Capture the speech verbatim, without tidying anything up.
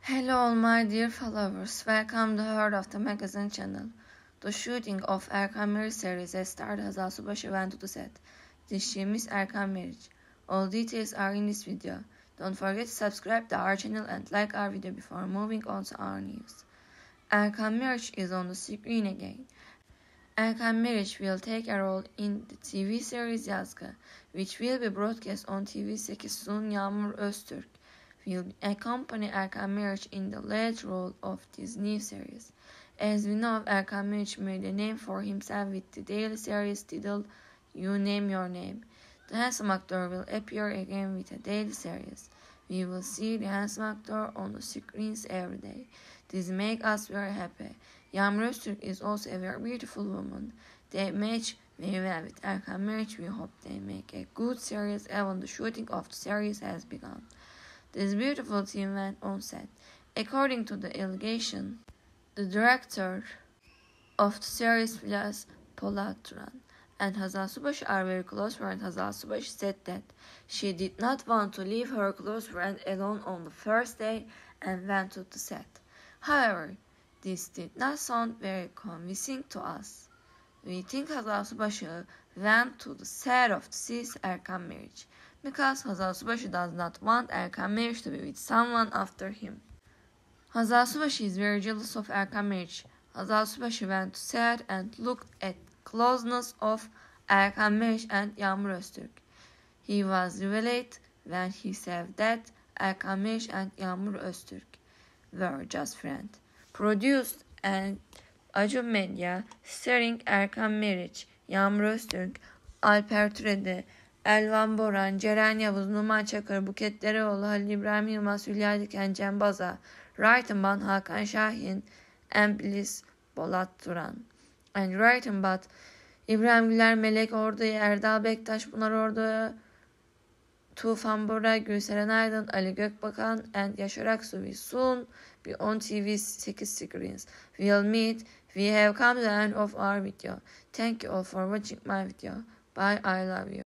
Hello all my dear followers, welcome to Heart of the Magazine channel. The shooting of Erkan Meriç series has started as Asubaşı went to the set. Dişimiz Erkan Meriç. All details are in this video. Don't forget to subscribe to our channel and like our video before moving on to our news. Erkan Meriç is on the screen again. Erkan Meriç will take a role in the T V series Yazgı, which will be broadcast on T V sekiz soon. Yağmur Öztürk will accompany Erkan Meriç in the lead role of this new series. As we know, Erkan Meriç made a name for himself with the daily series titled You Name Your Name. The handsome actor will appear again with a daily series. We will see the handsome actor on the screens every day. This makes us very happy. Yağmur Öztürk is also a very beautiful woman. They match very well with Erkan Meriç. We hope they make a good series even the shooting of the series has begun. This beautiful team went on set. According to the allegation, the director of the series Filas Polat Turan and Hazal Subaşı are very close friends. Hazal Subaşı said that she did not want to leave her close friend alone on the first day and went to the set. However, this did not sound very convincing to us. We think Hazal Subaşı went to the set of the series Erkan Meriç because Hazal Subaşı does not want Erkan Meriç to be with someone after him. Hazal Subaşı is very jealous of Erkan Meriç. Hazal Subaşı went to set and looked at closeness of Erkan Meriç and Yağmur Öztürk. He was revealed when he said that Erkan Meriç and Yağmur Öztürk were just friends. Produced and Acun Medya, starring Erkan Meriç, Yağmur Öztürk, Alper Türedi, Elvan Boran, Ceren Yavuz, Numan Çakır, Buket Dereoğlu, Halil İbrahim Yılmaz, Hülya Diken, Cem Baza, written by Hakan Şahin and Bliss Polat Turan. And written by İbrahim Güler, Melek Ordu'yu, Erdal Bektaş, Pınar Ordu, Tufan Bora, Gülseren Aydın, Ali Gökbakan, and Yaşar Aksu will soon be on T V sekiz screens. We'll meet. We have come to the end of our video. Thank you all for watching my video. Bye, I love you.